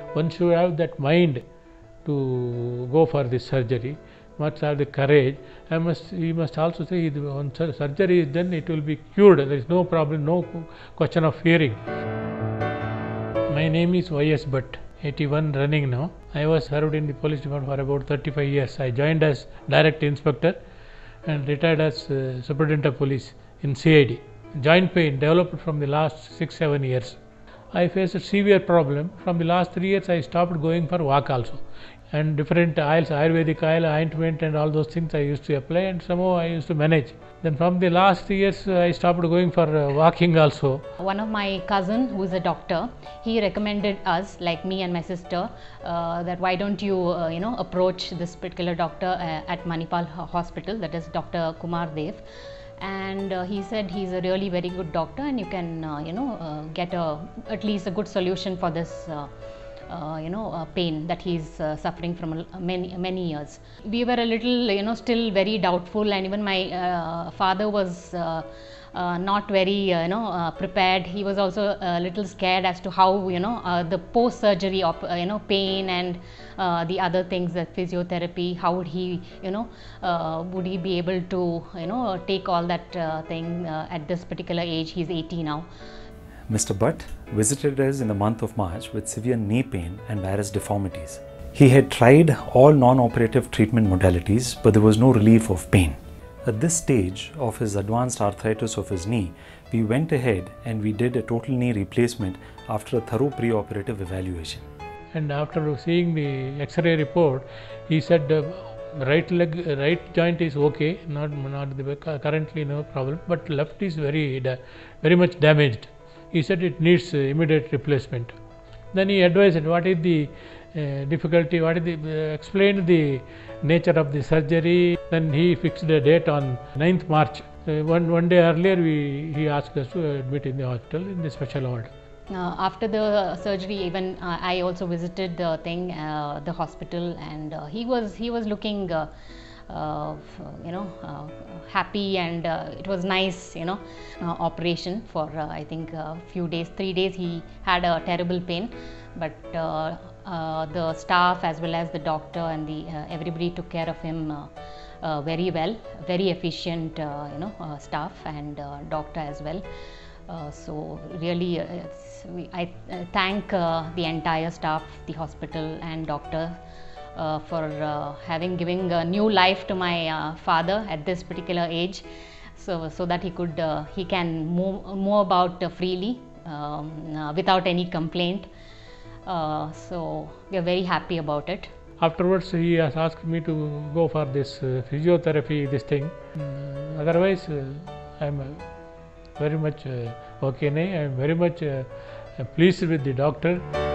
one should have that mind to go for this surgery, must have the courage. He must also say when surgery is done, it will be cured. There is no problem, no question of fearing. My name is Y.S. Bhatt, 81 running now. I was served in the police department for about 35 years. I joined as direct inspector and retired as superintendent of police in CID. Joint pain developed from the last 6-7 years. I faced a severe problem. From the last 3 years, I stopped going for walk also. And different oils, Ayurvedic oil, ointment and all those things I used to apply, and somehow I used to manage. Then from the last 3 years, I stopped going for walking also. One of my cousin who is a doctor, he recommended us, like me and my sister, that why don't you approach this particular doctor at Manipal Hospital, that is Dr. Kumar Dev. And he said he's a really very good doctor and you can get at least a good solution for this pain that he's suffering from many years. We were a little still very doubtful, and even my father was not very prepared. He was also a little scared as to how the post surgery of pain and the other things, the physiotherapy, how would he would he be able to take all that thing at this particular age. He's 80 now. Mr. Bhatt visited us in the month of March with severe knee pain and various deformities. He had tried all non-operative treatment modalities, but there was no relief of pain. At this stage of his advanced arthritis of his knee, we went ahead and we did a total knee replacement after a thorough pre-operative evaluation. And after seeing the X-ray report, he said right joint is okay, not currently no problem, but left is very much damaged. He said it needs immediate replacement. Then he advised what is the difficulty, explained the nature of the surgery. Then he fixed a date on 9th March. One day earlier he asked us to admit in the hospital in the special ward. After the surgery, even I also visited the hospital, and he was looking happy, and it was nice operation for I think a few days, 3 days. He had a terrible pain, but the staff as well as the doctor and everybody took care of him very well, very efficient staff and doctor as well. So really I thank the entire staff, the hospital and doctor for giving new life to my father at this particular age, so that he can move about freely without any complaint. So we are very happy about it. Afterwards, he has asked me to go for this physiotherapy, this thing. Otherwise, I am very much okay. I am very much pleased with the doctor.